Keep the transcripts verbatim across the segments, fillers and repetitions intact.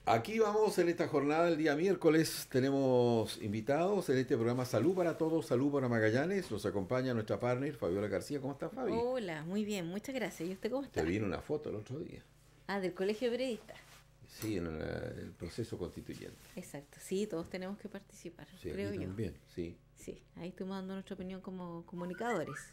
Aquí vamos en esta jornada, el día miércoles, tenemos invitados en este programa Salud para Todos, Salud para Magallanes. Nos acompaña nuestra partner Fabiola García. ¿Cómo estás, Fabi? Hola, muy bien, muchas gracias. ¿Y usted cómo Te está? vino una foto el otro día. Ah, del Colegio de Periodistas. Sí, en el, el proceso constituyente. Exacto, sí, todos tenemos que participar, Sí, creo aquí yo. también, sí. Sí, ahí estamos dando nuestra opinión como comunicadores.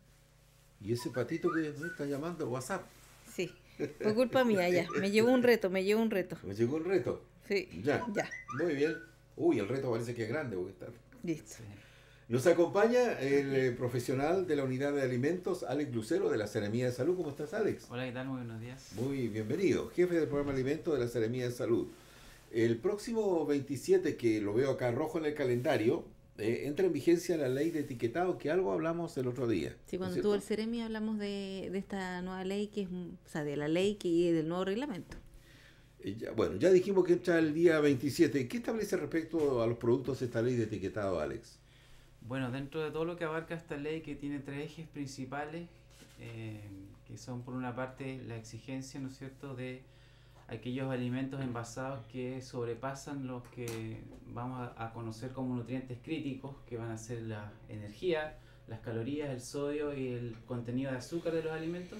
¿Y ese patito que me está llamando WhatsApp? Sí, fue culpa mía ya. Me llevó un reto, me llevó un reto. ¿Me llegó el reto? Sí, Ya. ya. Muy bien. Uy, el reto parece que es grande. Porque está... Listo. Nos acompaña el eh, profesional de la unidad de alimentos, Alex Lucero, de la Seremía de Salud. ¿Cómo estás, Alex? Hola, ¿qué tal? Muy buenos días. Muy bienvenido. Jefe del programa Alimentos de la Seremía de Salud. El próximo veintisiete, que lo veo acá rojo en el calendario, eh, entra en vigencia la ley de etiquetado, que algo hablamos el otro día. Sí, ¿no es cuando cierto? tuvo el Ceremi hablamos de, de esta nueva ley, que es, o sea, de la ley que, y del nuevo reglamento. Eh, ya- bueno, ya dijimos que entra el día veintisiete. ¿Qué establece respecto a los productos esta ley de etiquetado, Alex? Bueno, dentro de todo lo que abarca esta ley, que tiene tres ejes principales, eh, que son por una parte la exigencia, ¿no es cierto?, de aquellos alimentos envasados que sobrepasan los que vamos a, a conocer como nutrientes críticos, que van a ser la energía, las calorías, el sodio y el contenido de azúcar de los alimentos.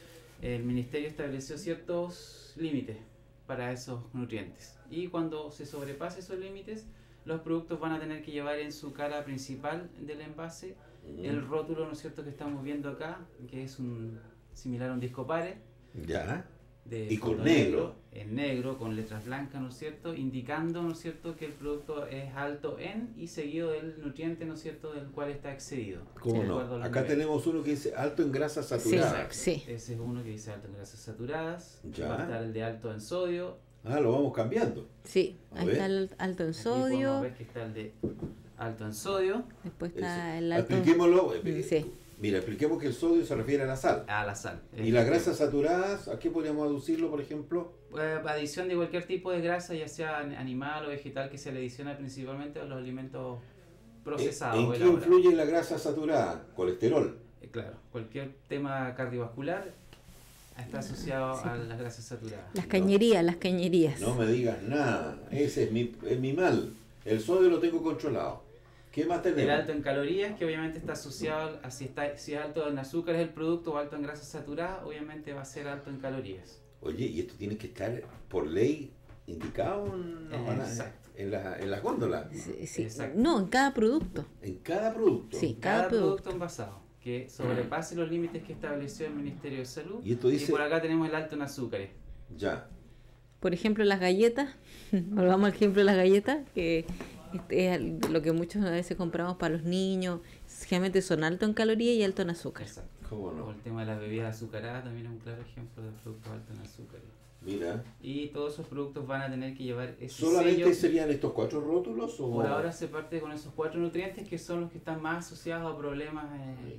El Ministerio estableció ciertos límites para esos nutrientes. Y cuando se sobrepase esos límites, los productos van a tener que llevar en su cara principal del envase el rótulo, ¿no es cierto?, que estamos viendo acá, que es un similar a un disco pare, Ya. de Y con fondo negro. en negro, con letras blancas, ¿no es cierto?, indicando, ¿no es cierto?, que el producto es alto en y seguido del nutriente, ¿no es cierto?, del cual está excedido. ¿Cómo De no? acuerdo a los Acá niveles. tenemos uno que dice alto en grasas Sí, saturadas. sí. Ese es uno que dice alto en grasas saturadas. Ya. Va a estar el de alto en sodio. Ah, lo vamos cambiando. Sí, A ahí ver. está el alto en Aquí podemos sodio, ver que está el de alto en sodio. después Eso. está el alto... Expliquémoslo. eh, Sí. Mira, expliquemos que el sodio se refiere a la sal. A la sal. Y las grasas saturadas, ¿a qué podríamos aducirlo, por ejemplo? Eh, adición de cualquier tipo de grasa, ya sea animal o vegetal, que se le adiciona principalmente a los alimentos procesados. ¿En o qué elaborados. influye la grasa saturada? Colesterol. Eh, claro, cualquier tema cardiovascular está asociado Sí. a las grasas saturadas. Las cañerías, las cañerías. No me digas nada. Ese es mi, es mi mal. El sodio lo tengo controlado. ¿Qué más tenemos? El alto en calorías, que obviamente está asociado a si, está, si es alto en azúcar es el producto o alto en grasas saturadas, obviamente va a ser alto en calorías. Oye, ¿y esto tiene que estar por ley indicado en, Eh, en, exacto. en la- en las góndolas? Sí, sí. Exacto. No, en cada producto. En cada producto. Sí. Cada, Cada producto. producto. envasado que sobrepase los límites que estableció el Ministerio de Salud. Y esto dice- por acá tenemos el alto en azúcares. Ya. Por ejemplo, las galletas. Volvamos al ejemplo de las galletas, que este es lo que muchas veces compramos para los niños. Generalmente son altos en calorías y alto en azúcar. Exacto. ¿Cómo O no? el tema de las bebidas azucaradas también es un claro ejemplo de productos altos en azúcares. Mira. Y todos esos productos van a tener que llevar ese ¿Solamente sello. serían estos cuatro rótulos? O... Por ahora se parte con esos cuatro nutrientes que son los que están más asociados a problemas, eh,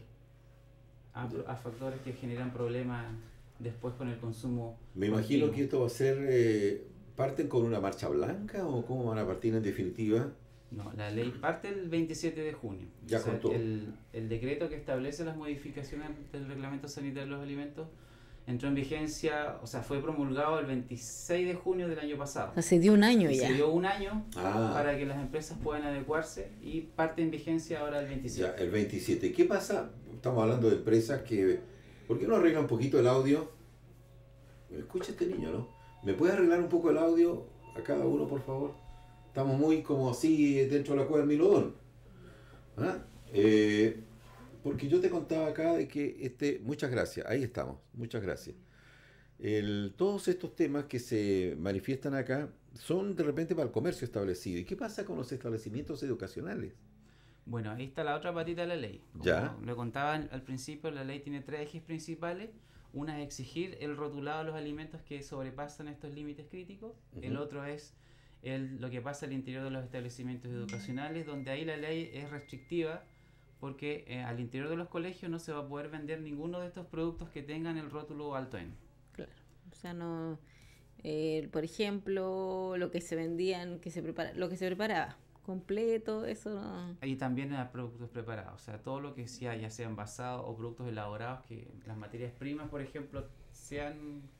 a, a factores que generan problemas después con el consumo. Me imagino continuo. que esto va a ser... eh, ¿Parten con una marcha blanca o cómo van a partir en definitiva? No, la ley parte el veintisiete de junio. Ya con todo. El, el decreto que establece las modificaciones del reglamento sanitario de los alimentos entró en vigencia, o sea, fue promulgado el veintiséis de junio del año pasado. O sea, se dio un año Y ya. se dio un año Ah. para que las empresas puedan adecuarse y parte en vigencia ahora el veintisiete. Ya, el veintisiete. ¿Qué pasa? Estamos hablando de empresas que... ¿Por qué no arregla un poquito el audio? Escucha este niño, ¿no? ¿Me puede arreglar un poco el audio a cada uno, por favor? Estamos muy como así dentro de la cueva del Milodón. ¿Ah? Eh, porque yo te contaba acá de que este... Muchas gracias, ahí estamos, muchas gracias. El, todos estos temas que se manifiestan acá son de repente para el comercio establecido. ¿Y qué pasa con los establecimientos educacionales? Bueno, ahí está la otra patita de la ley. Como Ya. le contaba al al principio, la ley tiene tres ejes principales. Una es exigir el rotulado de los alimentos que sobrepasan estos límites críticos. El Ujú. otro es el, lo que pasa al interior de los establecimientos educacionales, donde ahí la ley es restrictiva porque eh, al interior de los colegios no se va a poder vender ninguno de estos productos que tengan el rótulo alto en. Claro. O sea, no... eh, por ejemplo, lo que se vendían, que se prepara, lo que se preparaba, completo, eso no... Y también a productos preparados, o sea, todo lo que sea, ya sea envasado o productos elaborados, que las materias primas, por ejemplo, sean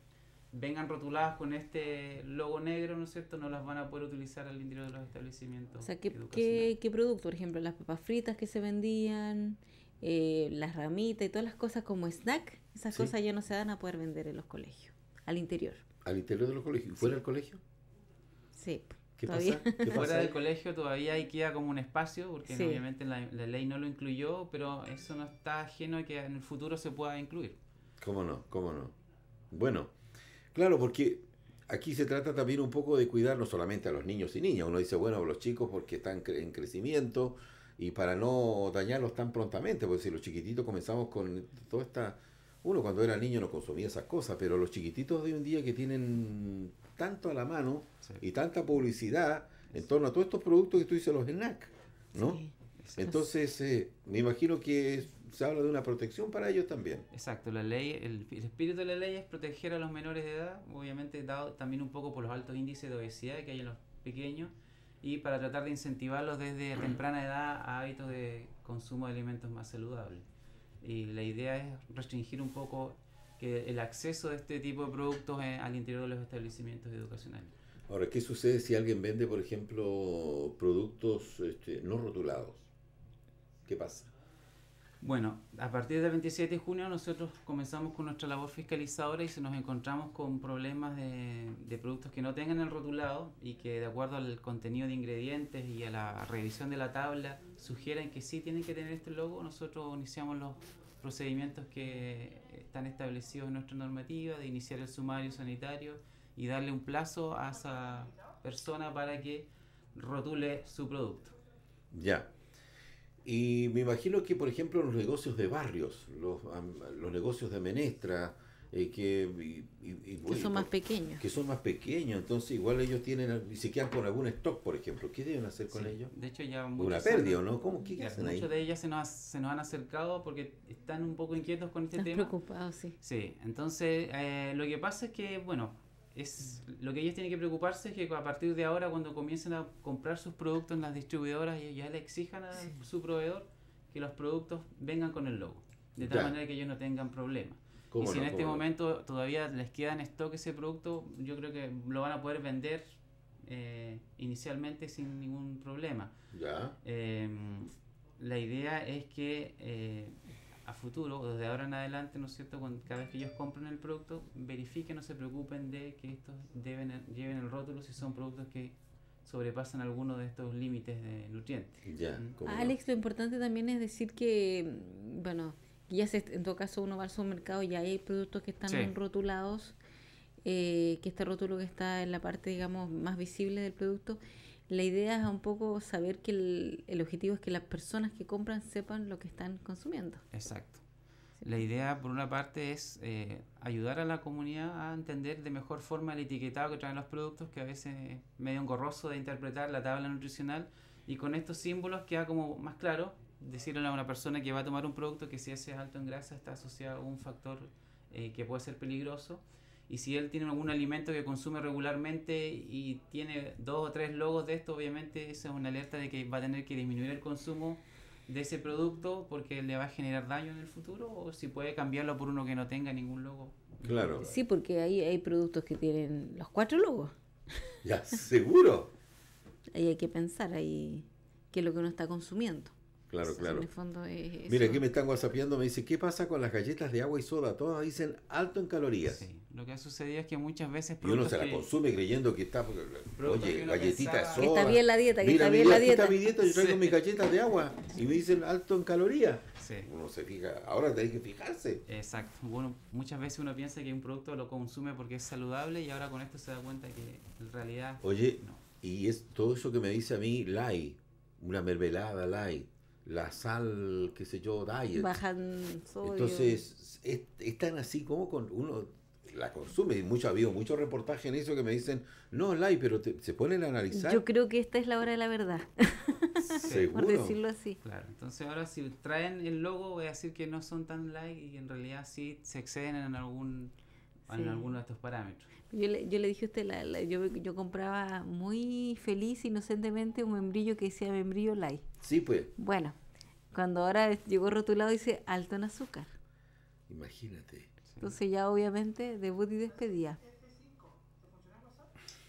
vengan rotuladas con este logo negro, ¿no es cierto?, no las van a poder utilizar al interior de los establecimientos. O sea, ¿qué, educacionales. qué, qué producto? Por ejemplo, las papas fritas que se vendían, eh, las ramitas y todas las cosas como snack, esas Sí. cosas ya no se van a poder vender en los colegios, al interior. ¿Al interior de los colegios? ¿Y fuera del colegio? Sí, ¿Qué todavía. pasa? ¿Qué pasa Fuera ahí? del colegio todavía ahí queda como un espacio, porque Sí. obviamente la, la ley no lo incluyó, pero eso no está ajeno a que en el futuro se pueda incluir. ¿Cómo no? ¿Cómo no? Bueno, claro, porque aquí se trata también un poco de cuidar no solamente a los niños y niñas. Uno dice, bueno, los chicos porque están cre- en crecimiento y para no dañarlos tan prontamente, porque si los chiquititos comenzamos con toda esta... Uno cuando era niño no consumía esas cosas, pero los chiquititos de hoy en día que tienen tanto a la mano Sí. y tanta publicidad en torno a todos estos productos que tú dices, los snack, ¿no? Sí. Entonces, eh, me imagino que es- se habla de una protección para ellos también. Exacto, la ley, el, el espíritu de la ley es proteger a los menores de edad, obviamente dado también un poco por los altos índices de obesidad que hay en los pequeños, y para tratar de incentivarlos desde temprana edad a hábitos de consumo de alimentos más saludables. Y la idea es restringir un poco que el acceso de este tipo de productos eh, al interior de los establecimientos educacionales. Ahora, ¿qué sucede si alguien vende, por ejemplo, productos este, no rotulados? ¿Qué pasa? Bueno, a partir del veintisiete de junio nosotros comenzamos con nuestra labor fiscalizadora y si nos encontramos con problemas de, de productos que no tengan el rotulado y que de acuerdo al contenido de ingredientes y a la revisión de la tabla sugieran que sí tienen que tener este logo, nosotros iniciamos los procedimientos que están establecidos en nuestra normativa de iniciar el sumario sanitario y darle un plazo a esa persona para que rotule su producto. Ya. Y me imagino que, por ejemplo, los negocios de barrios, los, am, los negocios de menestra, eh, que, y, y- y, Que bueno, son más por- pequeños. que son más pequeños, entonces igual ellos tienen, y se quedan con algún stock, por ejemplo. ¿Qué deben hacer con Sí, ellos? de hecho ya Una muchos pérdida, ¿o han- no? ¿Cómo? ¿Qué, qué Ya, hacen ahí? muchos de ellas se nos, se nos han acercado porque están un poco inquietos con este Estás tema. preocupado, sí. Sí, entonces eh, lo que pasa es que, bueno, es lo que ellos tienen que preocuparse es que a partir de ahora cuando comiencen a comprar sus productos en las distribuidoras y ya le exijan a su proveedor que los productos vengan con el logo, de tal Ya. manera que ellos no tengan problemas. Y ¿Cómo si no? en este ¿Cómo no? momento todavía les queda en stock ese producto, yo creo que lo van a poder vender eh, inicialmente sin ningún problema. Ya. Eh, la idea es que eh, a futuro, o desde ahora en adelante, ¿no es cierto?, cuando, cada vez que ellos compren el producto, verifiquen, no se preocupen de que estos deben, lleven el rótulo si son productos que sobrepasan alguno de estos límites de nutrientes. Ya. Mm. ¿Cómo no? Alex, lo importante también es decir que, mm, bueno, que ya se, en todo caso uno va al supermercado y ya hay productos que están Sí. rotulados, eh, que este rótulo que está en la parte, digamos, más visible del producto. La idea es un poco saber que el, el objetivo es que las personas que compran sepan lo que están consumiendo. Exacto. La idea, por una parte, es eh, ayudar a la comunidad a entender de mejor forma el etiquetado que traen los productos, que a veces es medio engorroso de interpretar la tabla nutricional, y con estos símbolos queda como más claro decirle a una persona que va a tomar un producto que si ese es alto en grasa está asociado a un factor eh, que puede ser peligroso, y si él tiene algún alimento que consume regularmente y tiene dos o tres logos de esto, obviamente esa es una alerta de que va a tener que disminuir el consumo de ese producto porque le va a generar daño en el futuro, o si puede cambiarlo por uno que no tenga ningún logo. Claro. Sí, porque ahí hay productos que tienen los cuatro logos. Ya, seguro. Ahí hay que pensar ahí qué es lo que uno está consumiendo. Claro, Sí, claro. En el fondo es Mira, eso. aquí me están whatsappeando, me dice, ¿qué pasa con las galletas de agua y soda? Todas dicen alto en calorías. Sí. Lo que ha sucedido es que muchas veces Y uno se la que- consume creyendo que está, Productos que oye, uno galletita de pensaba- soda. Que está bien la dieta, que Mira, está mi bien la aquí está dieta. mi dieta, yo traigo Sí. mis galletas de agua y me dicen alto en calorías. Sí. Uno se fija, ahora tenés que fijarse. Exacto. Bueno, muchas veces uno piensa que un producto lo consume porque es saludable y ahora con esto se da cuenta que en realidad Oye, no. y es todo eso que me dice a mí, light, una mermelada light, la sal, qué sé yo, diet. Bajan sodio. Entonces, es, es tan así como con uno la consume. Y mucho, ha habido muchos reportajes en eso que me dicen, no, light, pero te- se ponen a analizar. Yo creo que esta es la hora de la verdad, Seguro. por decirlo así. Claro, entonces ahora si traen el logo voy a decir que no son tan light y que en realidad sí se exceden en algún en Sí. alguno de estos parámetros. Yo le, yo le dije a usted, la, la- yo, yo compraba muy feliz, inocentemente, un membrillo que decía membrillo light. Sí, pues, Bueno, cuando ahora llegó rotulado dice alto en azúcar. imagínate. Entonces ya obviamente debut y despedida.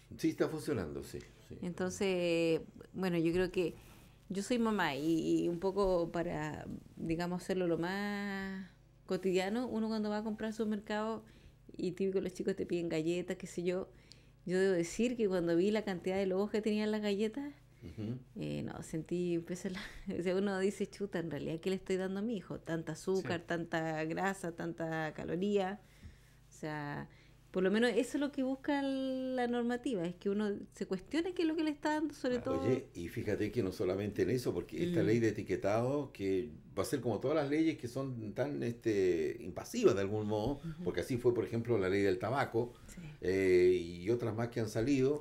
Sí, está funcionando, sí. sí. Entonces, bueno, yo creo que yo soy mamá y, y un poco para, digamos, hacerlo lo más cotidiano, uno cuando va a comprar al supermercado y típico los chicos te piden galletas, qué sé yo, yo debo decir que cuando vi la cantidad de logos que tenían las galletas, Ujú. eh, no, sentí, empecé la, o sea, uno dice, chuta, en realidad, ¿qué le estoy dando a mi hijo? Tanta azúcar, Sí. tanta grasa, tanta caloría. O sea, por lo menos eso es lo que busca la normativa, es que uno se cuestione qué es lo que le está dando, sobre Claro. todo. Oye, y fíjate que no solamente en eso, porque esta Mm. ley de etiquetado, que va a ser como todas las leyes que son tan este, invasivas de algún modo, Ujú. porque así fue, por ejemplo, la ley del tabaco Sí. eh, y otras más que han salido.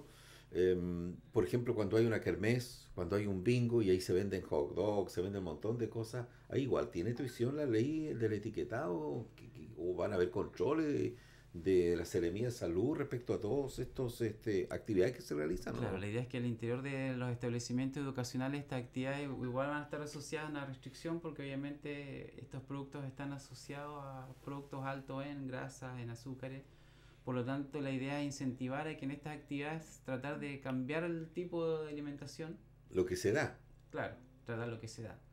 Em, por ejemplo, cuando hay una kermés, cuando hay un bingo y ahí se venden hot dogs, se venden un montón de cosas, ahí igual tiene tuición la ley del etiquetado, que- que- o van a haber controles de, de la Seremía de Salud respecto a todos estos este, actividades que se realizan, ¿no? Claro, la idea es que al interior de los establecimientos educacionales estas actividades igual van a estar asociadas a una restricción porque obviamente estos productos están asociados a productos altos en grasas, en azúcares. Por lo tanto, la idea es incentivar a que en estas actividades tratar de cambiar el tipo de alimentación. Lo que se da. Claro, tratar lo que se da.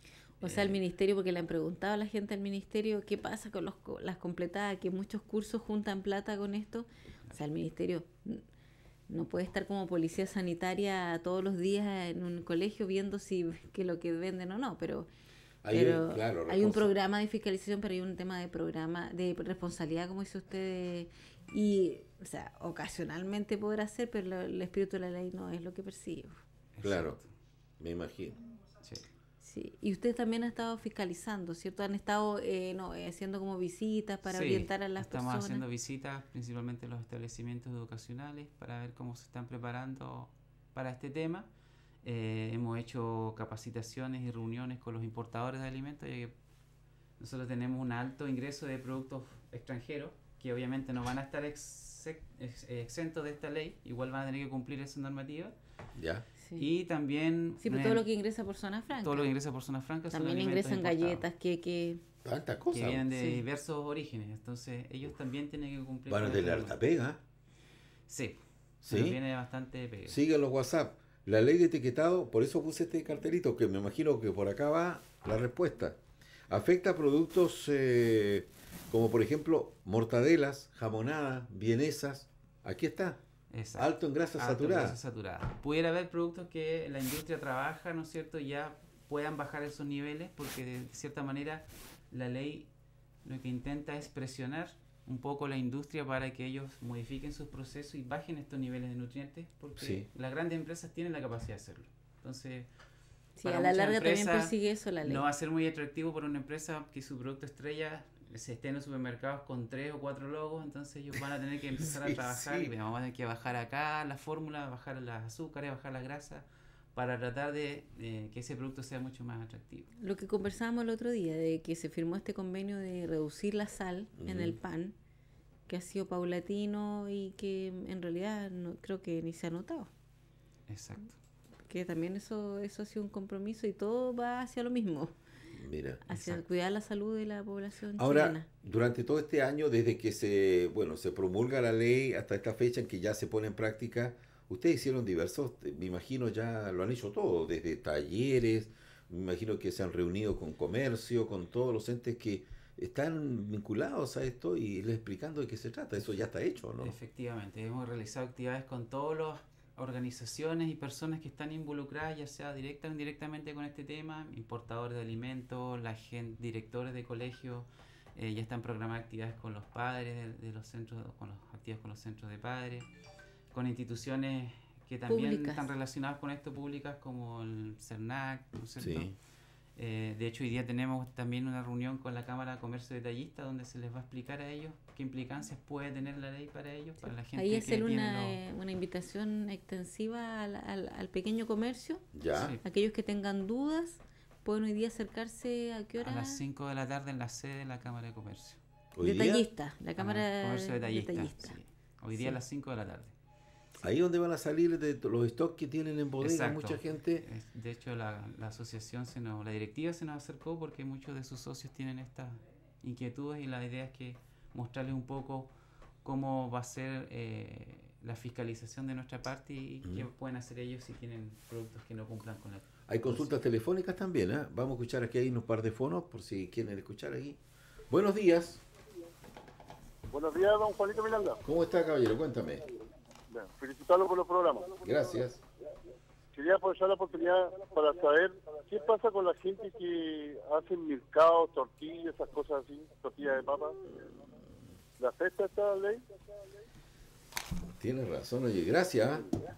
O sea, el Eh, ministerio, porque le han preguntado a la gente del ministerio qué pasa con los, co- las completadas, que muchos cursos juntan plata con esto. O sea, el ministerio mm, no puede estar como policía sanitaria todos los días en un colegio viendo si que lo que venden o no, pero Hay un, pero claro, hay un responsa- programa de fiscalización, pero hay un tema de programa de responsabilidad, como dice usted, y, o sea, ocasionalmente poder hacer, pero lo- el espíritu de la ley no es lo que persigue. Claro, exacto, me imagino. sí. Sí, y usted también ha estado fiscalizando, ¿cierto? Han estado eh, no, eh, haciendo como visitas para Sí, orientar a las estamos personas. haciendo visitas principalmente a los establecimientos educacionales para ver cómo se están preparando para este tema. Eh, hemos hecho capacitaciones y reuniones con los importadores de alimentos, ya que nosotros tenemos un alto ingreso de productos extranjeros que obviamente no van a estar exe- ex- exentos de esta ley, igual van a tener que cumplir esa normativa. ¿Ya? Sí, Y también sí, pero eh, todo lo que ingresa por zona franca. todo lo que ingresa por zona franca son También alimentos ingresan importados, galletas, que Tantas que cosas. vienen de Sí. diversos orígenes, entonces ellos también tienen que cumplir Van a con tener esta harta pega. Sí, ¿Sí? pero viene bastante pega. Sigan los WhatsApp. La ley de etiquetado, por eso puse este cartelito, que me imagino que por acá va la respuesta. Afecta a productos eh, como por ejemplo mortadelas, jamonadas, vienesas. Aquí está. Exacto. Alto en grasa Alto en saturada. grasa saturada. Pudiera haber productos que la industria trabaja, ¿no es cierto? Ya puedan bajar esos niveles porque de cierta manera la ley lo que intenta es presionar un poco la industria para que ellos modifiquen sus procesos y bajen estos niveles de nutrientes porque Sí. las grandes empresas tienen la capacidad de hacerlo. Entonces, sí, para a la muchas larga también empresas persigue eso la ley. no va a ser muy atractivo para una empresa que su producto estrella se esté en los supermercados con tres o cuatro logos, entonces ellos van a tener que empezar Sí, a trabajar sí. y vamos a tener que bajar acá la fórmula, bajar las azúcares, bajar la grasa para tratar de eh, que ese producto sea mucho más atractivo. Lo que conversábamos el otro día, de que se firmó este convenio de reducir la sal en Ujú. el pan, que ha sido paulatino y que en realidad no creo que ni se ha notado. Exacto. Que también eso, eso ha sido un compromiso y todo va hacia lo mismo, Mira. hacia Exacto. cuidar la salud de la población Ahora, chilena. durante todo este año, desde que se, bueno, se promulga la ley hasta esta fecha en que ya se pone en práctica, ustedes hicieron diversos, eh, me imagino ya lo han hecho todo, desde talleres, me imagino que se han reunido con comercio, con todos los entes que están vinculados a esto y les explicando de qué se trata. Eso ya está hecho, ¿no? Efectivamente, hemos realizado actividades con todas las organizaciones y personas que están involucradas, ya sea directa o indirectamente con este tema, importadores de alimentos, la gente, directores de colegios, eh, ya están programadas actividades con los padres de, de los centros, con los actividades con los centros de padres, con instituciones que también Públicas. están relacionadas con esto, públicas como el CERNAC, ¿no es cierto? Sí. Eh, de hecho, hoy día tenemos también una reunión con la Cámara de Comercio Detallista donde se les va a explicar a ellos qué implicancias puede tener la ley para ellos, para la gente Ahí que hacer tiene una, los- eh, una invitación extensiva al, al, al pequeño comercio. Ya. Sí. Aquellos que tengan dudas pueden hoy día acercarse a qué hora. A las cinco de la tarde en la sede de la Cámara de Comercio. Hoy día, Detallista, la Ah, Cámara Comercio Detallista. Detallista. Sí. Hoy Sí. día a las cinco de la tarde. ahí donde van a salir de t- los stocks que tienen en bodega Exacto. mucha gente. Es- De hecho, la, la asociación, se nos, la directiva se nos acercó porque muchos de sus socios tienen estas inquietudes y la idea es que mostrarles un poco cómo va a ser eh, la fiscalización de nuestra parte y Mm. qué pueden hacer ellos si tienen productos que no cumplan con la... Hay consultas telefónicas también, ¿eh? Vamos a escuchar aquí, hay unos par de fonos, por si quieren escuchar aquí. Buenos días. Buenos días, don Juanito Miranda. ¿Cómo está, caballero? Cuéntame. Bueno, felicitarlo por los programas. Gracias. Quería aprovechar la oportunidad para saber qué pasa con la gente que hace mercados, tortillas, esas cosas así, tortillas de papa. ¿Le afecta esta ley? Tienes razón, oye, gracias.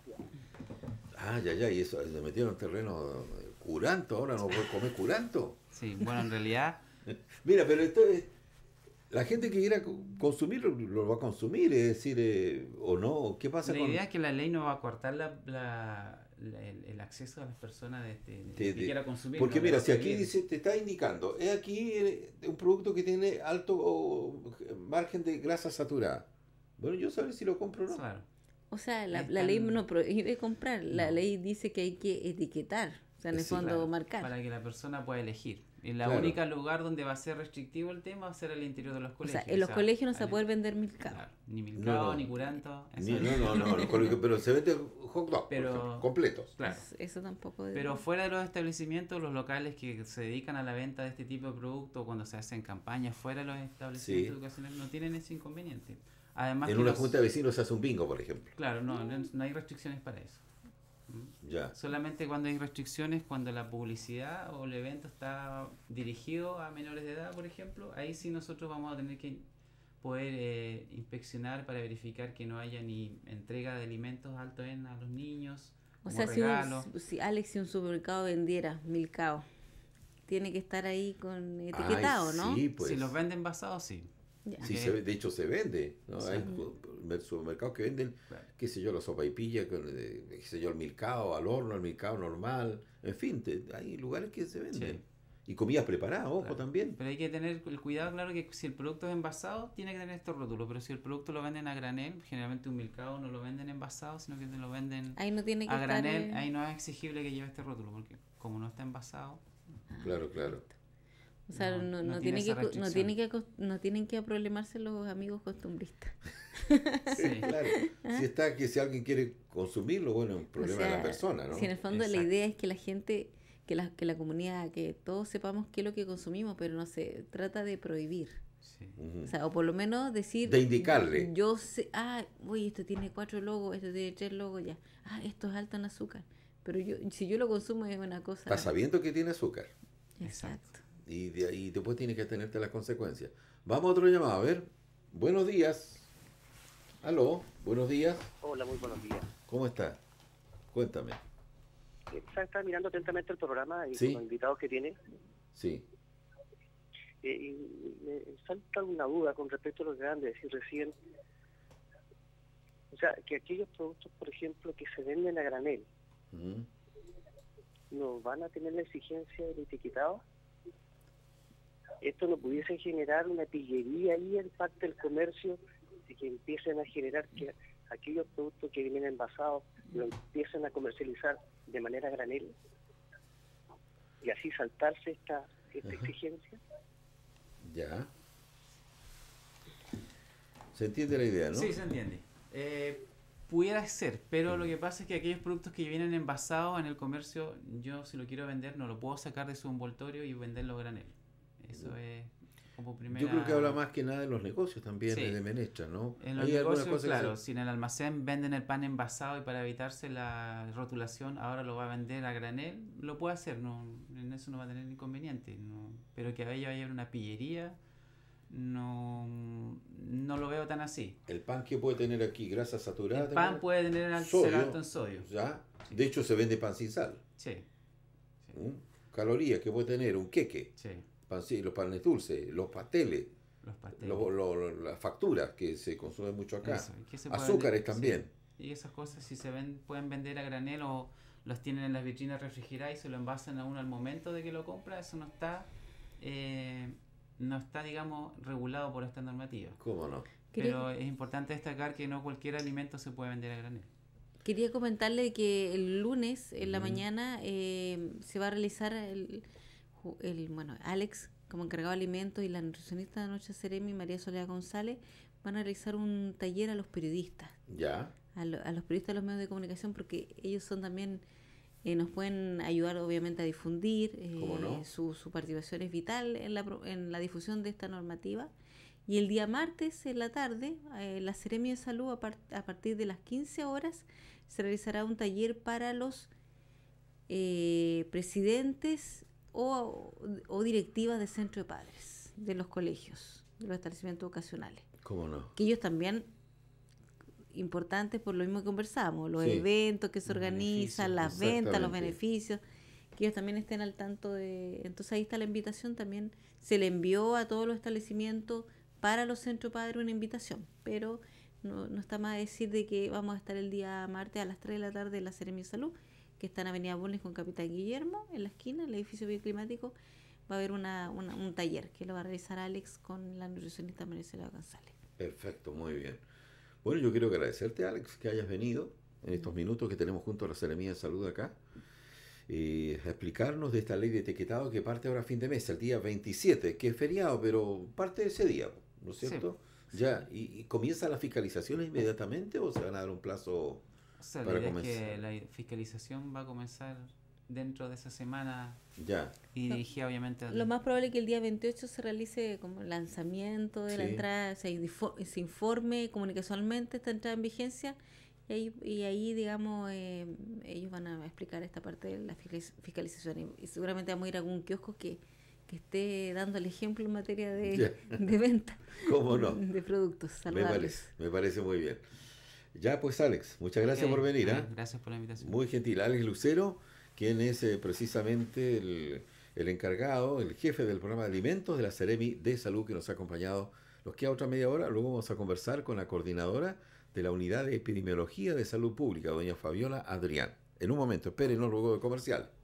Ah, ya, ya, y eso, se metieron en terreno curanto, ahora no puedo comer curanto. Sí, bueno, en realidad... Mira, pero esto es, la gente que quiera co- consumir lo, lo va a consumir, es decir, eh, o no, ¿qué pasa La con...? idea es que la ley no va a cortar la, la- la- el, el acceso a las personas de, de- de- de- que de- quiera consumir. Porque no le mira, va a si aquí prohibir. dice, te está indicando, es aquí eh, un producto que tiene alto o, margen de grasa saturada. Bueno, yo sabré si lo compro o no. Claro. O sea, la, Ahí la ley están- no prohíbe comprar, la No. ley dice que hay que etiquetar, o sea, en el Sí, fondo Claro, marcar. para que la persona pueda elegir. Y la Claro. única lugar donde va a ser restrictivo el tema va a ser el interior de los O colegios. sea, en los colegios no se va a al- poder vender milcao. claro, ni milcao, No, no. ni curanto. eso Ni- es- no, no, no, los colegios, pero se vende hot dog, por Pero- ejemplo, completos. Claro. Es- Eso tampoco es- Pero fuera de los establecimientos, los locales que se dedican a la venta de este tipo de productos, cuando se hacen campañas fuera de los establecimientos Sí. educacionales, no tienen ese inconveniente. Además En que una los- junta de vecinos se hace un bingo, por ejemplo. Claro, no, no, no hay restricciones para eso. ¿Mm? Ya. Solamente cuando hay restricciones, cuando la publicidad o el evento está dirigido a menores de edad, por ejemplo, ahí sí nosotros vamos a tener que poder eh, inspeccionar para verificar que no haya ni entrega de alimentos altos en a los niños, O como sea, si, regalo. un, si Alex, si un supermercado vendiera milcao, tiene que estar ahí con etiquetado, Ay, ¿no? Sí, pues. Si los venden envasados, sí. Ya. Sí, Ok. se ve- de hecho se vende, ¿no? Sí. Hay cu- supermercados que venden, Claro. qué sé yo, la sopaipilla, con, eh, qué sé yo, el milcao al horno, el milcao normal, en fin, te- hay lugares que se venden. Sí. Y comidas preparadas, ojo, Claro. también. Pero hay que tener el cuidado, claro, que si el producto es envasado, tiene que tener estos rótulos. Pero si el producto lo venden a granel, generalmente un milcao no lo venden envasado, sino que lo venden Ahí no tiene que a estar... granel. eh, Ahí no es exigible que lleve este rótulo, porque como no está envasado, Claro, claro. O sea, no- no, no no tiene tiene que, esa co- no restricción. tiene que acos- no tienen que problemarse los amigos costumbristas. sí. Claro. Si está que si alguien quiere consumirlo, bueno, es un problema O sea, de la persona, ¿no? Si en el fondo la Exacto. idea es que la gente, que la, que la comunidad, que todos sepamos qué es lo que consumimos, pero no se trata de prohibir. Sí. Ujú. O sea, o por lo menos decir... De indicarle. Yo sé, ah, oye, esto tiene cuatro logos, esto tiene tres logos, ya. Ah, esto es alto en azúcar. Pero yo, si yo lo consumo es una cosa... Está sabiendo que tiene azúcar. Exacto. Y de ahí después tienes que tenerte las consecuencias. Vamos a otro llamado, a ver. Buenos días. Aló, buenos días. Hola, muy buenos días. ¿Cómo está? Cuéntame. Eh, Estaba mirando atentamente el programa y Sí. con los invitados que tiene. Sí. eh, y me salta alguna duda con respecto a lo que acaban de decir recién. O sea, que aquellos productos, por ejemplo, que se venden a granel, Ujú. ¿no van a tener la exigencia del etiquetado? ¿Esto no pudiese generar una pillería ahí en parte del comercio y que empiecen a generar que aquellos productos que vienen envasados lo empiecen a comercializar de manera granel y así saltarse esta, esta Ajá. exigencia? Ya. ¿Se entiende la idea, no? Sí, se entiende. Eh, pudiera ser, pero lo que pasa es que aquellos productos que vienen envasados en el comercio, yo si lo quiero vender no lo puedo sacar de su envoltorio y venderlo a granel. Eso es como primera... Yo creo que habla más que nada de los negocios también, Sí. de menestra, ¿no? En los Hay algunas negocios, cosas que claro, se- si en el almacén venden el pan envasado y para evitarse la rotulación ahora lo va a vender a granel, lo puede hacer, no, en eso no va a tener inconveniente. No, pero que a ella vaya a haber una pillería, no, no lo veo tan así. El pan que puede tener aquí grasa saturada. El pan también, puede tener al- sodio. ser alto en sodio. ¿ya? Sí. De hecho, se vende pan sin sal. Sí, ¿Mm? Calorías que puede tener un queque, sí, pan sin- los panes dulces, los pasteles, los pasteles. lo- lo- lo- las facturas que se consumen mucho acá, Eso, y que se puede azúcares vender, también. sí. Y esas cosas si se ven pueden vender a granel o los tienen en las vitrinas refrigeradas y se lo envasan a uno al momento de que lo compra, eso no está eh, no está, digamos, regulado por esta normativa. ¿Cómo no? Pero es importante destacar que no cualquier alimento se puede vender a granel. Quería comentarle que el lunes en la Ujú. mañana eh, se va a realizar el, ju- el bueno Alex como encargado de alimentos y la nutricionista de Noche Seremi, María Soledad González, van a realizar un taller a los periodistas. Ya. a, lo, a los periodistas de los medios de comunicación, porque ellos son también, eh, nos pueden ayudar obviamente a difundir, eh, ¿Cómo no? su, su participación es vital en la, en la difusión de esta normativa. Y el día martes en la tarde, eh, la Seremi de Salud, a, part, a partir de las quince horas, se realizará un taller para los eh, presidentes o, o directivas de centro de padres, de los colegios, de los establecimientos educacionales. ¿Cómo no? Que ellos también, importantes por lo mismo que conversábamos, los Sí. eventos que se Los organizan, beneficios. las ventas, los Exactamente. beneficios, que ellos también estén al tanto de... Entonces ahí está la invitación también. Se le envió a todos los establecimientos para los centros padres una invitación, pero no, no está más decir de que vamos a estar el día martes a las tres de la tarde en la Seremi de Salud, que está en Avenida Bulnes con Capitán Guillermo, en la esquina, el edificio bioclimático. Va a haber una, una, un taller que lo va a realizar Alex con la nutricionista Maricela González. Perfecto, muy bien. Bueno, yo quiero agradecerte, Alex, que hayas venido en estos minutos que tenemos junto a la Seremía de Salud acá, eh, a explicarnos de esta ley de etiquetado que parte ahora a fin de mes, el día veintisiete, que es feriado, pero parte ese día, ¿no es Sí. cierto? Ya, ¿y, y comienza la fiscalización inmediatamente o se van a dar un plazo? O sea, la Para idea es comenzar. que la fiscalización va a comenzar dentro de esa semana Ya, y No. dirigida obviamente al... Lo más probable es que el día veintiocho se realice como el lanzamiento de la Sí. entrada, se, difo- se informe comunicacionalmente esta entrada en vigencia y ahí, y ahí digamos, eh, ellos van a explicar esta parte de la fiscaliz- fiscalización y, y seguramente vamos a ir a algún kiosco que, que esté dando el ejemplo en materia de, Ya. de venta ¿cómo no? de productos Me saludables. parece, me parece muy bien. Ya, pues, Alex, muchas gracias Ok, por venir, bueno, ¿ah? Gracias por la invitación. Muy gentil. Alex Lucero, quien es eh, precisamente el, el encargado, el jefe del programa de alimentos de la Seremi de Salud, que nos ha acompañado. Nos queda otra media hora, luego vamos a conversar con la coordinadora de la Unidad de Epidemiología de Salud Pública, doña Fabiola Adrián. En un momento, espérenos luego de comercial.